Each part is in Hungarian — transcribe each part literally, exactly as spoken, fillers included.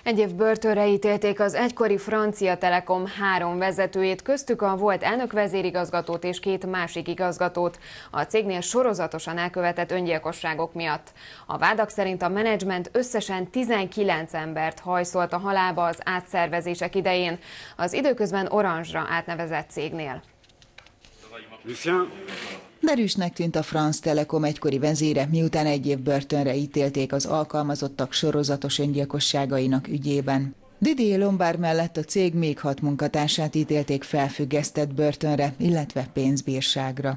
Egy év börtönre ítélték az egykori Francia Telekom három vezetőjét, köztük a volt elnök-vezérigazgatót és két másik igazgatót a cégnél sorozatosan elkövetett öngyilkosságok miatt. A vádak szerint a menedzsment összesen tizenkilenc embert hajszolt a halálba az átszervezések idején, az időközben Orange-ra átnevezett cégnél. Derűsnek tűnt a France Telecom egykori vezére, miután egy év börtönre ítélték az alkalmazottak sorozatos öngyilkosságainak ügyében. Didier Lombard mellett a cég még hat munkatársát ítélték felfüggesztett börtönre, illetve pénzbírságra.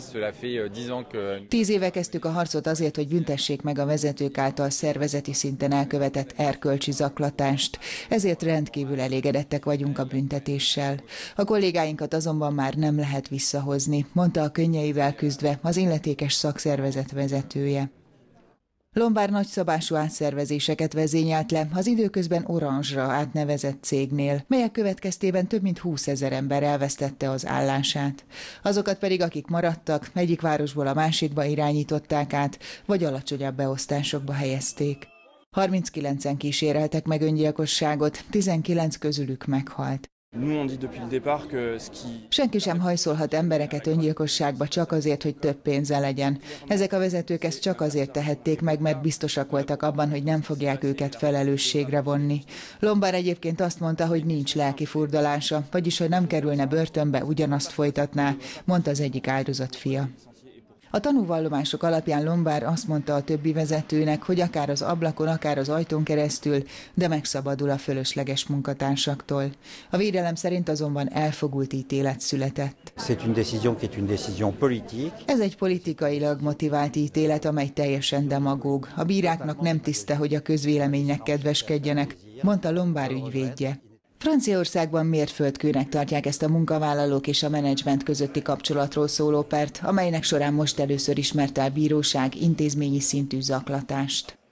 Tíz éve kezdtük a harcot azért, hogy büntessék meg a vezetők által szervezeti szinten elkövetett erkölcsi zaklatást. Ezért rendkívül elégedettek vagyunk a büntetéssel. A kollégáinkat azonban már nem lehet visszahozni, mondta a könnyeivel küzdve az illetékes szakszervezet vezetője. Lombard nagyszabású átszervezéseket vezényelt le az időközben Orange-ra átnevezett cégnél, melyek következtében több mint húszezer ember elvesztette az állását. Azokat pedig, akik maradtak, egyik városból a másikba irányították át, vagy alacsonyabb beosztásokba helyezték. harminckilencen kíséreltek meg öngyilkosságot, tizenkilenc közülük meghalt. Senki sem hajszolhat embereket öngyilkosságba csak azért, hogy több pénze legyen. Ezek a vezetők ezt csak azért tehették meg, mert biztosak voltak abban, hogy nem fogják őket felelősségre vonni. Lombard egyébként azt mondta, hogy nincs lelki furdalása, vagyis hogy nem kerülne börtönbe, ugyanazt folytatná, mondta az egyik áldozat fia. A tanúvallomások alapján Lombard azt mondta a többi vezetőnek, hogy akár az ablakon, akár az ajtón keresztül, de megszabadul a fölösleges munkatársaktól. A védelem szerint azonban elfogult ítélet született. Ez egy politikailag motivált ítélet, amely teljesen demagóg. A bíráknak nem tiszte, hogy a közvéleménynek kedveskedjenek, mondta Lombard ügyvédje. Franciaországban mérföldkőnek tartják ezt a munkavállalók és a menedzsment közötti kapcsolatról szóló pert, amelynek során most először ismerte a bíróság intézményi szintű zaklatást.